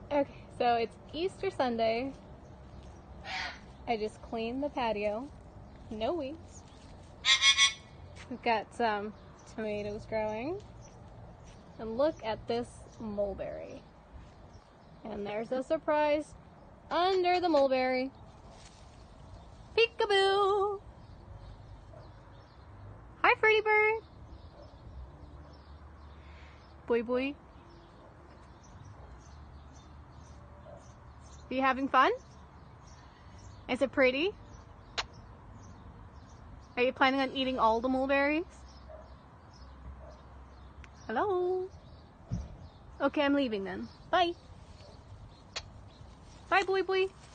Okay, so it's Easter Sunday. I just cleaned the patio. No weeds. We've got some tomatoes growing. And look at this mulberry. And there's a surprise under the mulberry. Peekaboo! Hi, Freddy Bird. Boy, boy. Are you having fun? Is it pretty? Are you planning on eating all the mulberries? Hello? Okay, I'm leaving then. Bye. Bye, boy, boy.